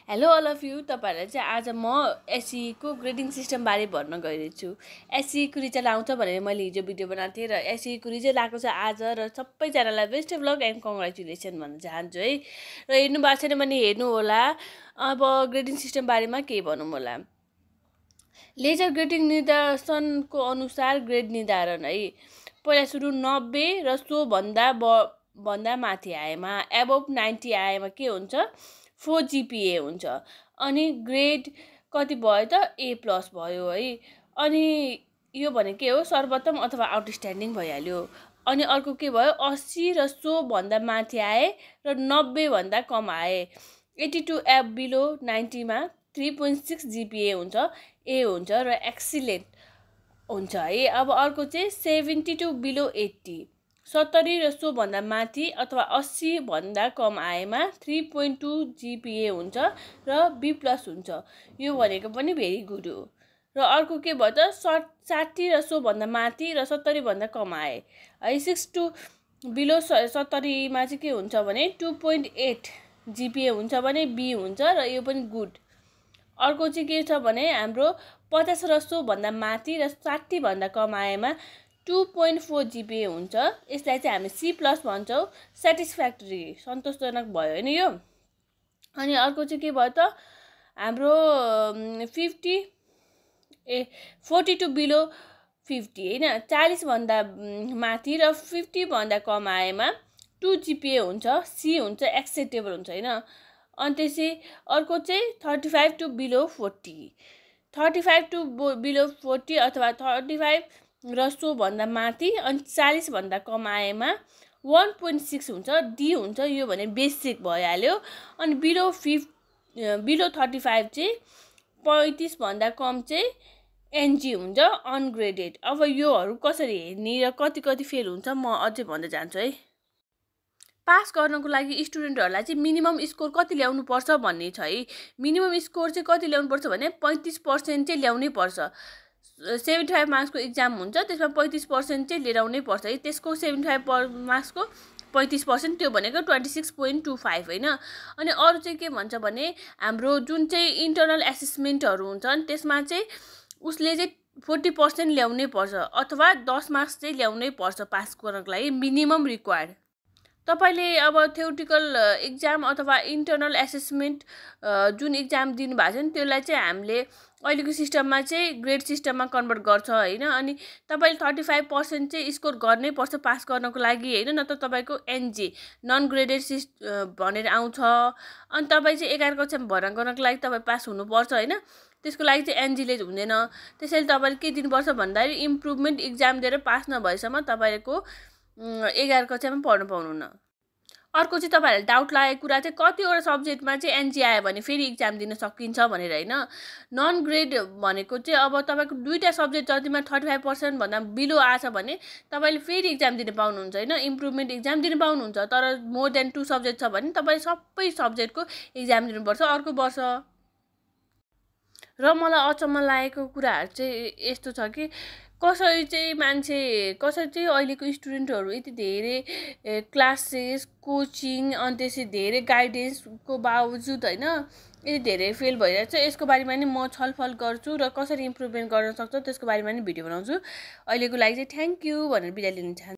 Hello all of you तपाईहरुलाई चाहिँ आज म एसई को ग्रेडिङ सिस्टम बारे भन्न गइरहेछु। एसई को रिजल्ट आउँछ भनेर मैले हिजो भिडियो बनाएको थिएँ र एसई को रिजल्ट आएको छ आज र सबैजनालाई best of luck and congratulation भन्न चाहन्छु है। र हेर्नु भएको छैन भने हेर्नु होला। अब ग्रेडिङ सिस्टम बारेमा के भनौँ होला। लेजर ग्रेडिङ निर्देशनको अनुसार ग्रेड निर्धारण है। पहिला सुरु 90 र सो भन्दा माथि आएमा एबोभ 90 आएमा के हुन्छ 4 GPA हुन्छ। अनि ग्रेड कति भयो त A+ भयो है। अनि यो भने के हो सर्वोत्तम अथवा आउटस्ट्यान्डिङ भइहाल्यो। अनि अर्को के भयो 80 र सो भन्दा माथि आए र 90 भन्दा कम आए 82 एब बिलो 90 मा 3.6 GPA हुन्छ A हुन्छ र एक्सिलेन्ट हुन्छ है। अब अर्को चाहिँ 72 बिलो 80 70 र सो भन्दा माथि अथवा 80 भन्दा कम आएमा 3.2 GPA हुन्छ र B+ हुन्छ। यो भनेको पनि भेरी गुड हो। र अर्को के भयो त 60 र सो भन्दा माथि र 70 भन्दा कम आए है 62 बिलो 70 मा चाहिँ के हुन्छ भने 2.8 GPA हुन्छ भने B हुन्छ र यो पनि गुड। अर्को चाहिँ के छ भने हाम्रो 50 र सो भन्दा माथि र 60 भन्दा कम आएमा 2.4 GPA हुन्छ। यसलाई चाहिँ हामी C+ भन्छौँ। सेटिस्फ्याक्टरी सन्तोषजनक भयो हैन यो। अनि अर्को चाहिँ के भयो त हाम्रो 42 बिलो 50 हैन 40 भन्दा माथि र 50 भन्दा कम आएमा 2 GPA हुन्छ C हुन्छ एक्सेप्टेबल हुन्छ हैन। अनि त्यसै अर्को चाहिँ 35 टु बिलो 40 35 टु बिलो 40 अथवा 35 र सो भन्दा माथि अनि 40 भन्दा कम आएमा 1.6 हुन्छ D हुन्छ। यो भने बेसिक भइहाल्यो। अनि बिलो 35 चाहिँ 35 भन्दा कम चाहिँ NG हुन्छ अनग्रेडेड। अब योहरू कसरी हेर्ने र कति फेल हुन्छ म अझै भन्न जान्छु है। पास गर्नको लागि स्टुडेन्टहरुलाई चाहिँ मिनिमम स्कोर कति ल्याउनु पर्छ भन्ने छ है। मिनिमम स्कोर चाहिँ कति ल्याउनु पर्छ भने 35% चाहिँ ल्याउनै पर्छ। 75 मार्क्सको एक्जाम हुन्छ त्यसमा 35% चाहिँ लिएर आउनै पर्छ है। त्यसको 75 मार्क्सको 35% त्यो भनेको 26.25 हैन। अनि अरु चाहिँ के भन्छ भने हाम्रो जुन चाहिँ इन्टरनल एसेसमेन्टहरु हुन्छन् त्यसमा चाहिँ उसले चाहिँ 40% ल्याउनै पर्छ अथवा 10 मार्क्स चाहिँ ल्याउनै पर्छ पास गर्नको लागि मिनिमम रिक्वायर्ड। तपाईले अब थ्योरिटिकल एक्जाम अथवा इन्टरनल एसेसमेन्ट जुन एक्जाम दिनु भएको छ नि त्यसलाई चाहिँ हामीले अहिलेको सिस्टममा चाहिँ ग्रेड सिस्टममा कन्भर्ट गर्छ हैन। अनि तपाईले 35% चाहिँ स्कोर गर्नै पर्छ पास गर्नको लागि हैन। नत्र तपाईको NG नन ग्रेडेड भनेर आउँछ। अनि तपाई चाहिँ 11 कक्षामा भर्ना गर्नको लागि तपाई पास हुनुपर्छ हैन। त्यसको लागि चाहिँ NG ले हुँदैन। त्यसैले तपाईले के दिनुपर्छ भन्दाखेरि इम्प्रुभमेन्ट एक्जाम दिएर पास नभएसम्म तपाईको 11 कक्षामा पढ्न पाउनुहुन्न। अर्को चाहिँ तपाईहरुलाई डाउट लागेको कुरा चाहिँ कतिवटा सब्जेक्टमा चाहिँ NG आयो भने फेरि एक्जाम दिन सकिन्छ भनेर हैन। नन ग्रेड भनेको चाहिँ अब तपाईको दुईटा सब्जेक्ट जतिमा 35% भन्दा बिलो आछ भने तपाईले फेरि एक्जाम दिन पाउनुहुन्छ हैन। इम्प्रुभमेन्ट एक्जाम दिन पाउनुहुन्छ। तर मोर देन 2 सब्जेक्ट छ भने तपाईले सबै सब्जेक्टको एक्जाम दिनुपर्छ अर्को वर्ष। र मलाई अचम्म लागेको कुराहरु चाहिँ यस्तो छ कि कसरी चाहिँ अहिलेको स्टुडेन्टहरु यति धेरै क्लासेस कोचिङ अनि त्यसै धेरै गाइडेन्सको बावजुद हैन यति धेरै फेल भइरहेछ। यसको बारेमा नि म छलफल गर्छु र कसरी इम्प्रुभमेन्ट गर्न सक्छ त्यसको बारेमा नि भिडियो बनाउँछु। अहिलेको लागि चाहिँ थ्यांक यू भनेर बिदा लिन चाहन्छु।